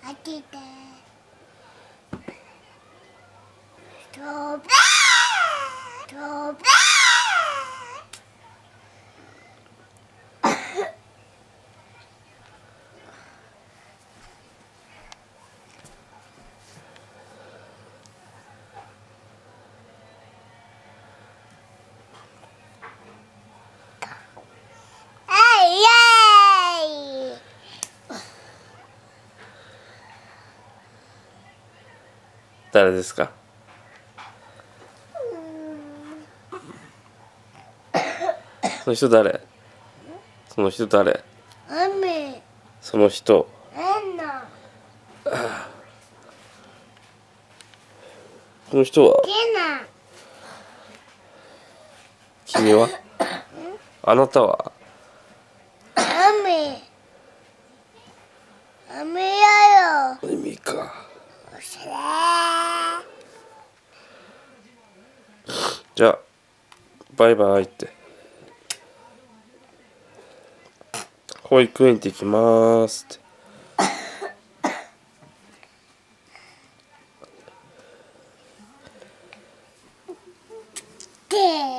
開けて。飛べー。飛べー。 誰ですか？その人誰？その人誰？ 雨。 その人。この人は？君は？あなたは？ 雨。雨やよ。 海か。じゃあバイバイって。保育園行ってきますって。 で